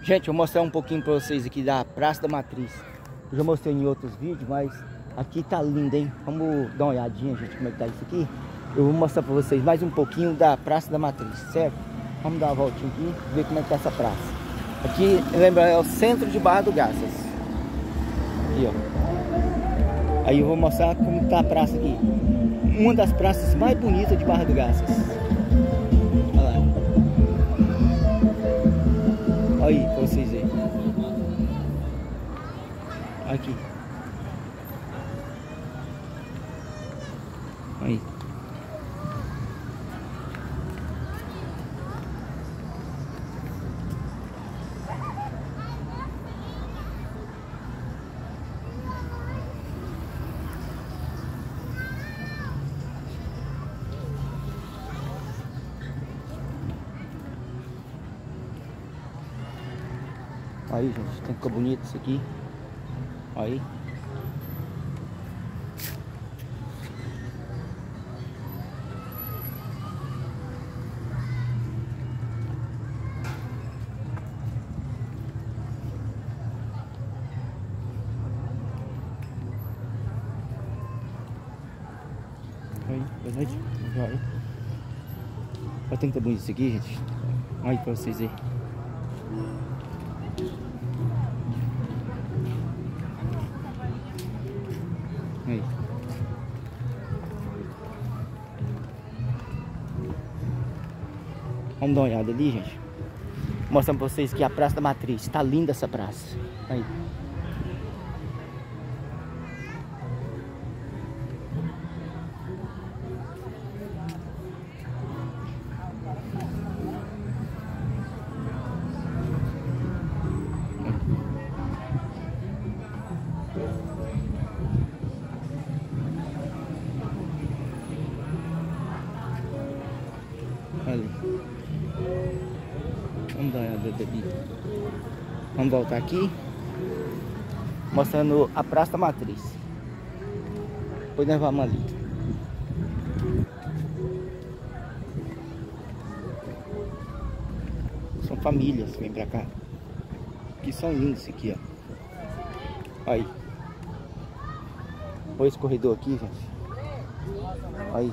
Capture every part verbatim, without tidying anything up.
Gente, eu vou mostrar um pouquinho pra vocês aqui da Praça da Matriz. Eu já mostrei em outros vídeos, mas aqui tá lindo, hein? Vamos dar uma olhadinha, gente, como é que tá isso aqui. Eu vou mostrar pra vocês mais um pouquinho da Praça da Matriz, certo? Vamos dar uma voltinha aqui, ver como é que tá essa praça. Aqui, lembra, é o centro de Barra do Garças. Aqui, ó. Aí eu vou mostrar como tá a praça aqui. Uma das praças mais bonitas de Barra do Garças. Olha lá. Olha aí, pra vocês verem. Aqui. Aí. Aí, gente, tem que ficar bonito isso aqui. Aí. Aí, boa noite. Aí. Olha, tem que estar bonito isso aqui, gente. Olha aí pra vocês verem. Aí. Vamos dar uma olhada ali, gente. Mostrando pra vocês que a Praça da Matriz. Tá linda essa praça. Aí. Ali. Vamos dar uma olhada ali. Vamos voltar aqui, mostrando a Praça da Matriz. Depois nós vamos ali. São famílias que vêm pra cá. Que são lindos isso aqui, ó. Aí. Olha esse corredor aqui, gente. Aí.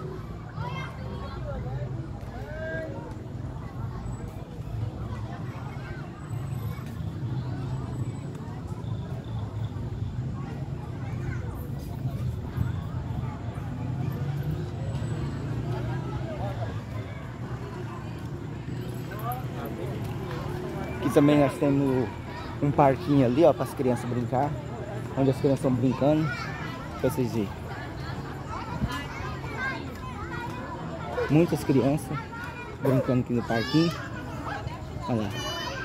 Aqui também nós temos um parquinho ali, ó, para as crianças brincar. Onde as crianças estão brincando. Pra vocês verem. Muitas crianças brincando aqui no parquinho. Olha lá.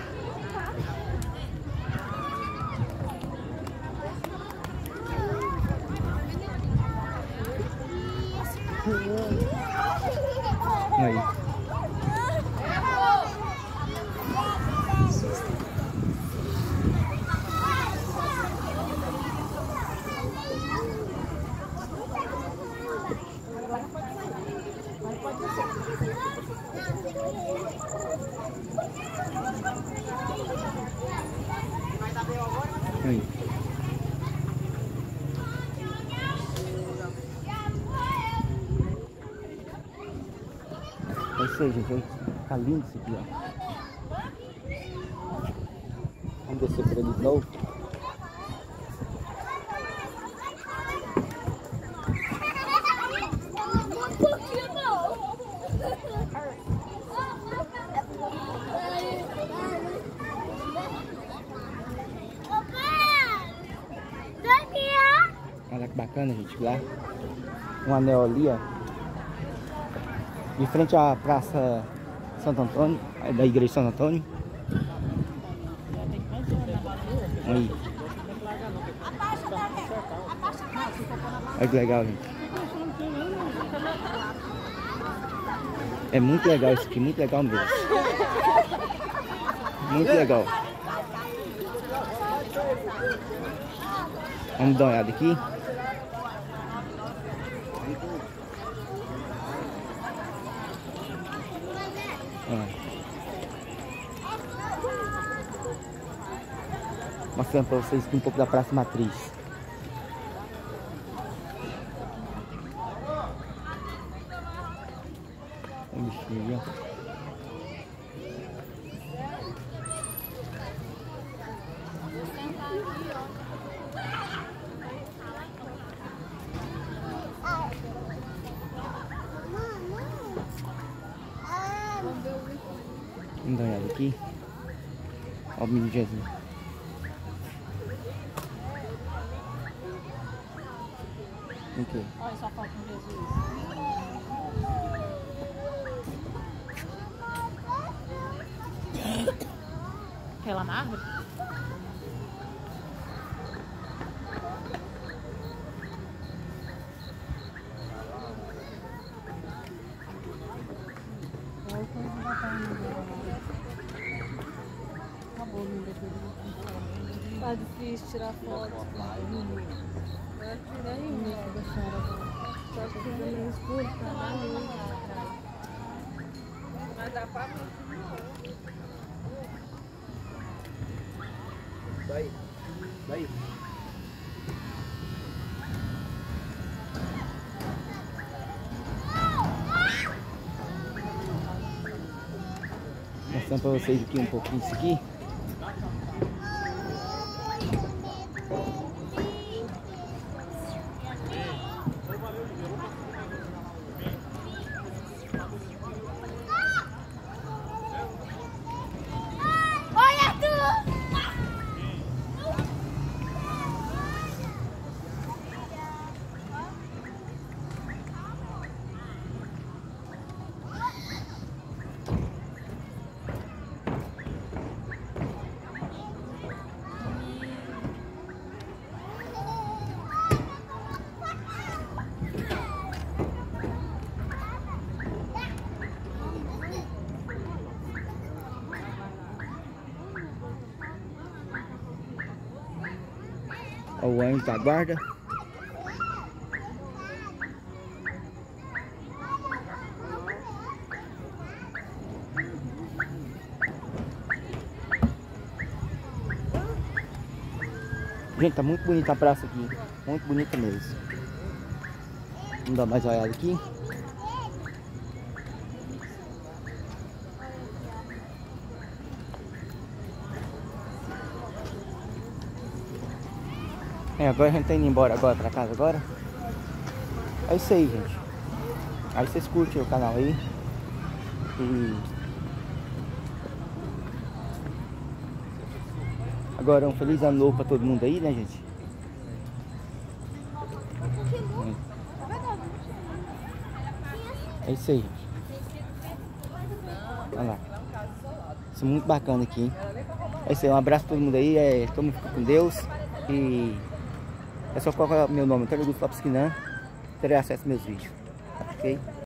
Aí. Aí. É isso aí, gente. Tá lindo isso aqui, ó. Vamos descer por ali de novo. Olha que bacana, gente, lá um anel ali, ó, de frente à Praça Santo Antônio, da Igreja Santo Antônio. Aí. Olha que legal, gente. É muito legal isso aqui, muito legal mesmo. Muito legal. Vamos dar uma olhada aqui. Mostrando pra vocês aqui um pouco da Praça Matriz. Um bichinho ali, ó. Vamos dar uma olhada aqui. Olha o menino Jesus. O quê? Olha só foto com Jesus. Quer lá na árvore? Tá difícil tirar foto. Vai tirar ainda. Só que fica meio escuro, tá lá no mas dá pra Vai, vai. Mostrando pra vocês aqui um pouquinho isso aqui. Olha o anjo da guarda. Gente, tá muito bonita a praça aqui. Muito bonita mesmo. Vamos dar mais uma olhada aqui. É, agora a gente tá indo embora agora pra casa agora. É isso aí, gente. Aí vocês curtem o canal aí. E agora um feliz ano novo pra todo mundo aí, né, gente? É isso aí, gente. Olha lá. Isso é muito bacana aqui, hein? É isso aí, um abraço pra todo mundo aí. É, todo mundo fica com Deus. E é só colocar meu nome, Antônio Augusto Lopes Quinan, terei acesso aos meus vídeos, ok?